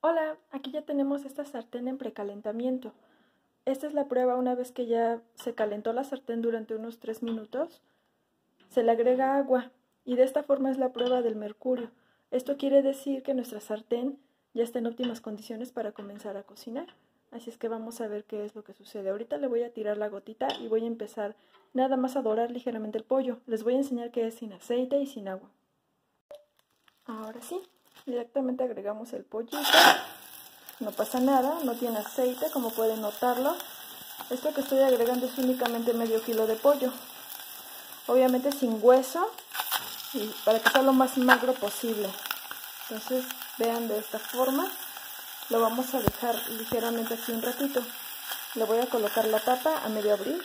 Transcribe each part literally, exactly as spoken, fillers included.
Hola, aquí ya tenemos esta sartén en precalentamiento. Esta es la prueba una vez que ya se calentó la sartén durante unos tres minutos. Se le agrega agua y de esta forma es la prueba del mercurio. Esto quiere decir que nuestra sartén ya está en óptimas condiciones para comenzar a cocinar. Así es que vamos a ver qué es lo que sucede. Ahorita le voy a tirar la gotita y voy a empezar nada más a dorar ligeramente el pollo. Les voy a enseñar que es sin aceite y sin agua. Ahora sí, directamente agregamos el pollito. No pasa nada, no tiene aceite, como pueden notarlo. Esto que estoy agregando es únicamente medio kilo de pollo. Obviamente sin hueso, y para que sea lo más magro posible. Entonces, vean de esta forma. Lo vamos a dejar ligeramente aquí un ratito. Le voy a colocar la tapa a medio abrir.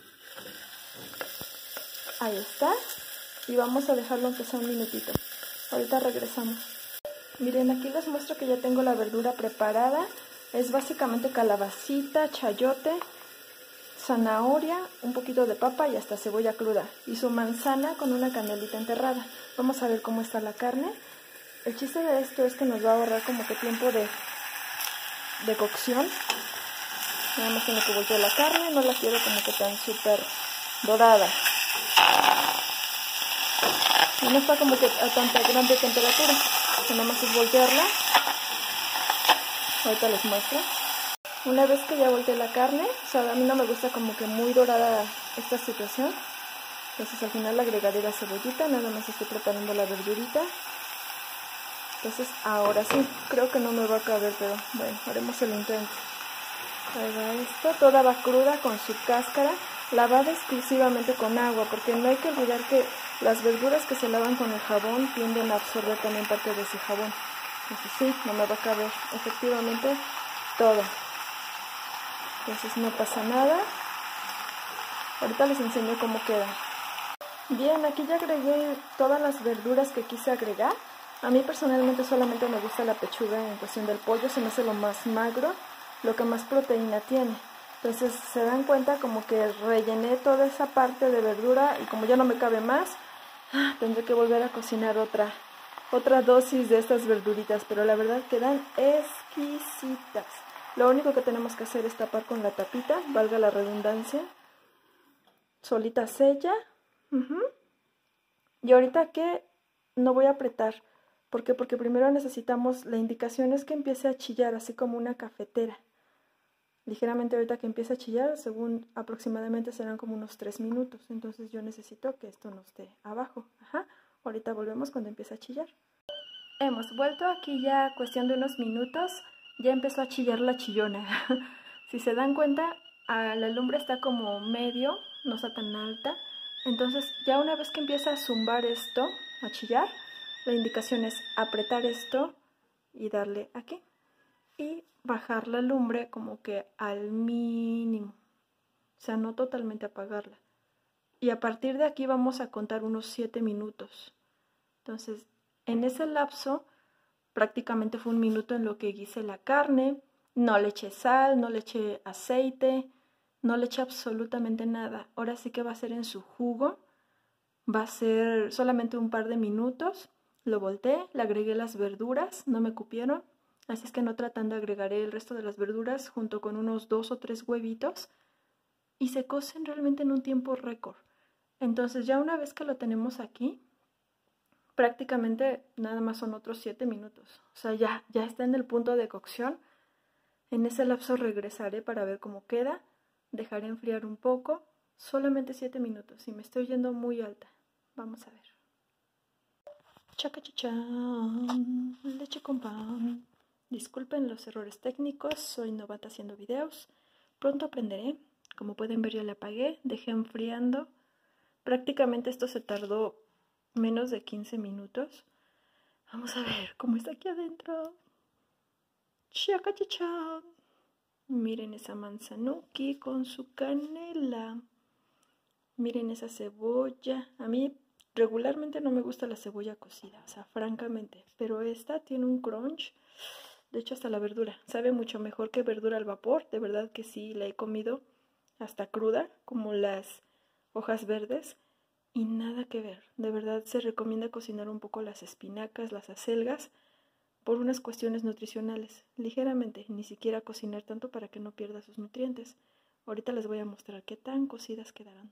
Ahí está. Y vamos a dejarlo aunque sea un minutito. Ahorita regresamos. Miren, aquí les muestro que ya tengo la verdura preparada. Es básicamente calabacita, chayote, zanahoria, un poquito de papa y hasta cebolla cruda. Y su manzana con una canelita enterrada. Vamos a ver cómo está la carne. El chiste de esto es que nos va a ahorrar como que tiempo de, de cocción. Nada más en lo que volteo la carne, no la quiero como que tan súper dorada. Y no está como que a tanta grande temperatura. Nada más es voltearla. Ahorita les muestro. Una vez que ya volteé la carne, o sea, a mí no me gusta como que muy dorada esta situación. Entonces al final le agregaré la cebollita, nada más estoy preparando la verdurita. Entonces ahora sí, creo que no me va a caber, pero bueno, haremos el intento. Ahí va esto, toda va cruda con su cáscara, lavada exclusivamente con agua, porque no hay que olvidar que las verduras que se lavan con el jabón tienden a absorber también parte de ese jabón. Entonces sí, no me va a caber efectivamente todo. Entonces no pasa nada. Ahorita les enseño cómo queda. Bien, aquí ya agregué todas las verduras que quise agregar. A mí personalmente solamente me gusta la pechuga en cuestión del pollo, se me hace lo más magro, lo que más proteína tiene. Entonces se dan cuenta como que rellené toda esa parte de verdura y como ya no me cabe más, tendré que volver a cocinar otra, otra dosis de estas verduritas, pero la verdad quedan exquisitas. Lo único que tenemos que hacer es tapar con la tapita, valga la redundancia. Solita sella. Uh-huh. Y ahorita que no voy a apretar. ¿Por qué? Porque primero necesitamos, la indicación es que empiece a chillar, así como una cafetera. Ligeramente ahorita que empiece a chillar, según aproximadamente serán como unos tres minutos. Entonces yo necesito que esto no esté abajo. Ajá. Ahorita volvemos cuando empiece a chillar. Hemos vuelto aquí ya cuestión de unos minutos. Ya empezó a chillar la chillona. Si se dan cuenta, la lumbre está como medio, no está tan alta. Entonces ya una vez que empieza a zumbar esto, a chillar, la indicación es apretar esto y darle aquí. Y bajar la lumbre como que al mínimo. O sea, no totalmente apagarla. Y a partir de aquí vamos a contar unos siete minutos. Entonces, en ese lapso, prácticamente fue un minuto en lo que guisé la carne. No le eché sal, no le eché aceite, no le eché absolutamente nada. Ahora sí que va a ser en su jugo. Va a ser solamente un par de minutos. Lo volteé, le agregué las verduras, no me cupieron. Así es que no tratando agregaré el resto de las verduras junto con unos dos o tres huevitos. Y se cocen realmente en un tiempo récord. Entonces ya una vez que lo tenemos aquí, prácticamente nada más son otros siete minutos. O sea, ya, ya está en el punto de cocción. En ese lapso regresaré para ver cómo queda. Dejaré enfriar un poco. Solamente siete minutos y me estoy yendo muy alta. Vamos a ver. Chacachachán, leche con pan. Disculpen los errores técnicos, soy novata haciendo videos. Pronto aprenderé. Como pueden ver ya la apagué, dejé enfriando. Prácticamente esto se tardó menos de quince minutos. Vamos a ver cómo está aquí adentro. Chacachachán. Miren esa manzanuki con su canela. Miren esa cebolla. A mí regularmente no me gusta la cebolla cocida, o sea, francamente. Pero esta tiene un crunch. De hecho, hasta la verdura. Sabe mucho mejor que verdura al vapor. De verdad que sí, la he comido hasta cruda, como las hojas verdes. Y nada que ver. De verdad se recomienda cocinar un poco las espinacas, las acelgas, por unas cuestiones nutricionales, ligeramente, ni siquiera cocinar tanto para que no pierda sus nutrientes. Ahorita les voy a mostrar qué tan cocidas quedarán.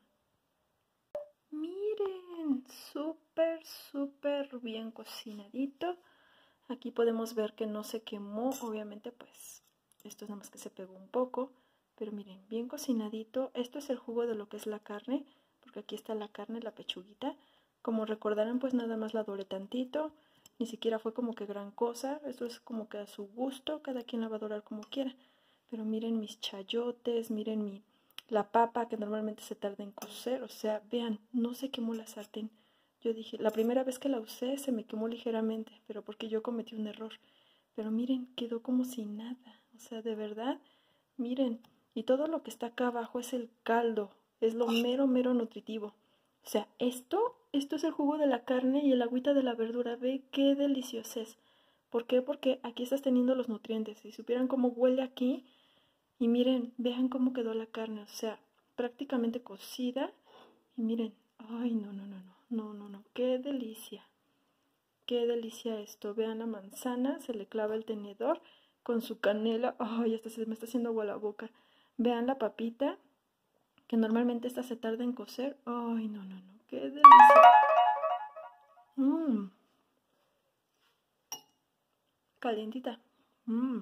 Miren, súper, súper bien cocinadito. Aquí podemos ver que no se quemó, obviamente pues esto es nada más que se pegó un poco, pero miren, bien cocinadito. Esto es el jugo de lo que es la carne, porque aquí está la carne, la pechuguita. Como recordarán, pues nada más la doré tantito, ni siquiera fue como que gran cosa. Esto es como que a su gusto, cada quien la va a dorar como quiera. Pero miren mis chayotes, miren mi, la papa que normalmente se tarda en cocer, o sea, vean, no se quemó la sartén. Yo dije, la primera vez que la usé se me quemó ligeramente, pero porque yo cometí un error. Pero miren, quedó como si nada. O sea, de verdad, miren. Y todo lo que está acá abajo es el caldo. Es lo mero, mero nutritivo. O sea, esto, esto es el jugo de la carne y el agüita de la verdura. Ve qué delicioso es. ¿Por qué? Porque aquí estás teniendo los nutrientes. Si supieran cómo huele aquí. Y miren, vean cómo quedó la carne. O sea, prácticamente cocida. Y miren, ay, no, no, no, no. No, no, no, qué delicia, qué delicia esto. Vean la manzana, se le clava el tenedor con su canela. Ay, hasta se me está haciendo agua la boca. Vean la papita, que normalmente esta se tarda en cocer. Ay, no, no, no, qué delicia. Mmm. Calientita. Mmm.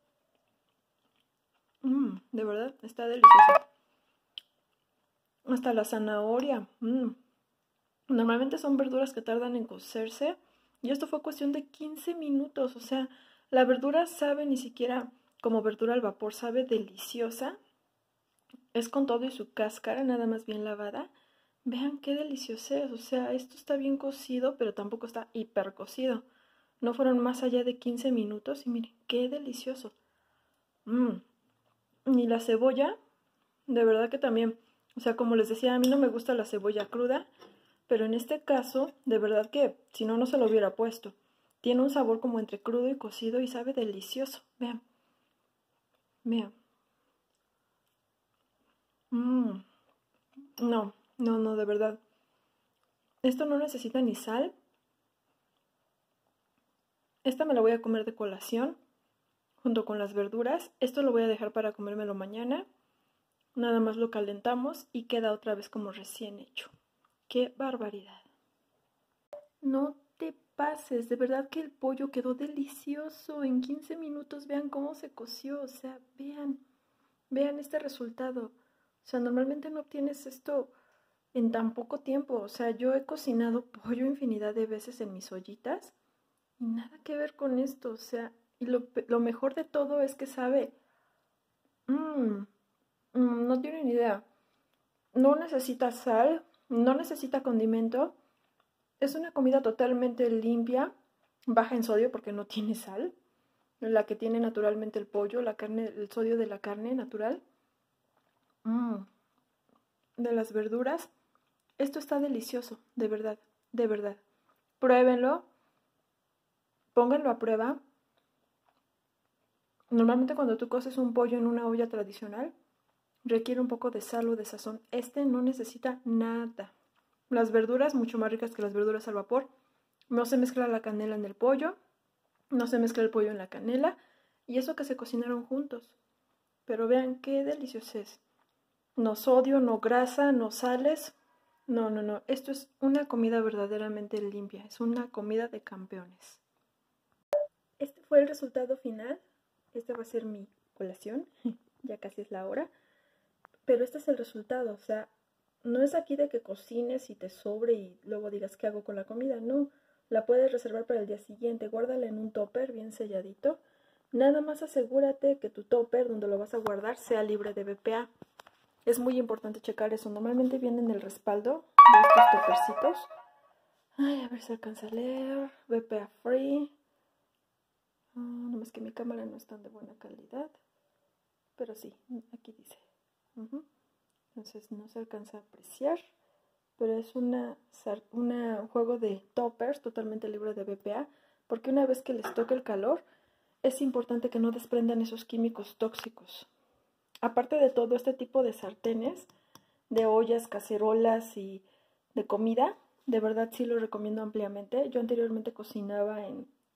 Mmm, de verdad, está deliciosa. Hasta la zanahoria. Mmm. Normalmente son verduras que tardan en cocerse y esto fue cuestión de quince minutos. O sea, la verdura sabe ni siquiera como verdura al vapor, sabe deliciosa. Es con todo y su cáscara, nada más bien lavada. Vean qué delicioso es. O sea, esto está bien cocido, pero tampoco está hiper cocido. No fueron más allá de quince minutos y miren, qué delicioso. Mmm. Y la cebolla, de verdad que también, o sea, como les decía, a mí no me gusta la cebolla cruda. Pero en este caso, de verdad que si no, no se lo hubiera puesto. Tiene un sabor como entre crudo y cocido y sabe delicioso. Vean. Vean. Mmm. No, no, no, de verdad. Esto no necesita ni sal. Esta me la voy a comer de colación, junto con las verduras. Esto lo voy a dejar para comérmelo mañana. Nada más lo calentamos y queda otra vez como recién hecho. ¡Qué barbaridad! No te pases, de verdad que el pollo quedó delicioso. En quince minutos, vean cómo se coció, o sea, vean, vean este resultado. O sea, normalmente no obtienes esto en tan poco tiempo. O sea, yo he cocinado pollo infinidad de veces en mis ollitas y nada que ver con esto. O sea, y lo, lo mejor de todo es que sabe, mmm, mmm, no tienen idea. No necesita sal, no necesita condimento. Es una comida totalmente limpia, baja en sodio porque no tiene sal, la que tiene naturalmente el pollo, la carne, el sodio de la carne natural. Mm. De las verduras, esto está delicioso, de verdad, de verdad. Pruébenlo, pónganlo a prueba. Normalmente cuando tú coces un pollo en una olla tradicional, requiere un poco de sal o de sazón. Este no necesita nada. Las verduras, mucho más ricas que las verduras al vapor. No se mezcla la canela en el pollo, no se mezcla el pollo en la canela, y eso que se cocinaron juntos. Pero vean qué delicioso es. No sodio, no grasa, no sales. No, no, no. Esto es una comida verdaderamente limpia. Es una comida de campeones. Este fue el resultado final. Esta va a ser mi colación. Ya casi es la hora. Pero este es el resultado. O sea, no es aquí de que cocines y te sobre y luego digas qué hago con la comida. No. La puedes reservar para el día siguiente. Guárdala en un topper bien selladito. Nada más asegúrate que tu topper donde lo vas a guardar sea libre de B P A. Es muy importante checar eso. Normalmente viene en el respaldo de estos toppercitos. Ay, a ver si alcanza a leer. B P A free. Oh, nomás que mi cámara no es tan de buena calidad. Pero sí, aquí dice. Uh-huh. Entonces no se alcanza a apreciar. Pero es una, una, un juego de toppers totalmente libre de B P A. Porque una vez que les toque el calor, es importante que no desprendan esos químicos tóxicos. Aparte de todo, este tipo de sartenes, de ollas, cacerolas y de comida, de verdad sí lo recomiendo ampliamente. Yo anteriormente cocinaba en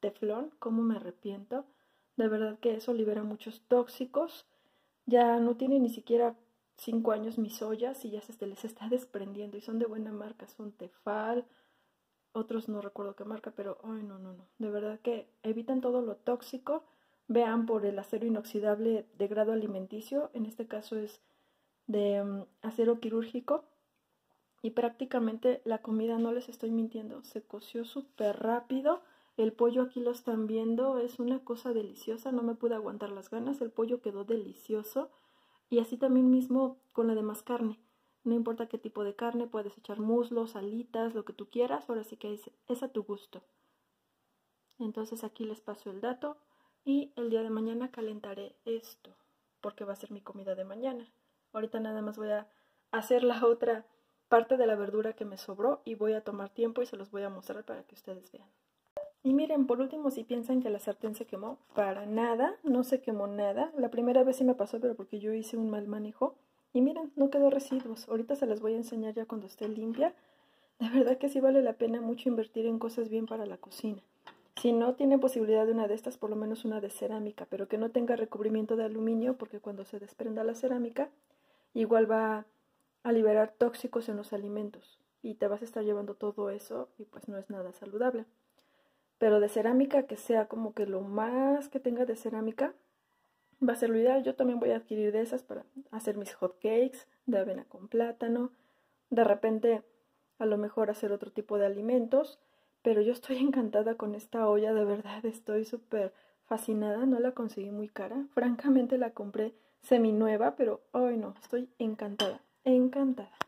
teflón, cómo me arrepiento. De verdad que eso libera muchos tóxicos. Ya no tiene ni siquiera cinco años mis ollas y ya se les está desprendiendo y son de buena marca, son Tefal, otros no recuerdo qué marca, pero ay no, no, no, de verdad que evitan todo lo tóxico. Vean por el acero inoxidable de grado alimenticio, en este caso es de um, acero quirúrgico y prácticamente la comida, no les estoy mintiendo, se coció súper rápido. El pollo aquí lo están viendo, es una cosa deliciosa, no me pude aguantar las ganas, el pollo quedó delicioso. Y así también mismo con la demás carne. No importa qué tipo de carne, puedes echar muslos, alitas, lo que tú quieras, ahora sí que es, es a tu gusto. Entonces aquí les paso el dato y el día de mañana calentaré esto, porque va a ser mi comida de mañana. Ahorita nada más voy a hacer la otra parte de la verdura que me sobró y voy a tomar tiempo y se los voy a mostrar para que ustedes vean. Y miren, por último, si piensan que la sartén se quemó, para nada, no se quemó nada. La primera vez sí me pasó, pero porque yo hice un mal manejo. Y miren, no quedó residuos. Ahorita se las voy a enseñar ya cuando esté limpia. De verdad que sí vale la pena mucho invertir en cosas bien para la cocina. Si no tienen posibilidad de una de estas, por lo menos una de cerámica, pero que no tenga recubrimiento de aluminio, porque cuando se desprenda la cerámica, igual va a liberar tóxicos en los alimentos. Y te vas a estar llevando todo eso y pues no es nada saludable. Pero de cerámica, que sea como que lo más que tenga de cerámica, va a ser lo ideal. Yo también voy a adquirir de esas para hacer mis hot cakes de avena con plátano. De repente, a lo mejor hacer otro tipo de alimentos. Pero yo estoy encantada con esta olla, de verdad, estoy súper fascinada. No la conseguí muy cara. Francamente la compré semi nueva, pero hoy no, estoy encantada, encantada.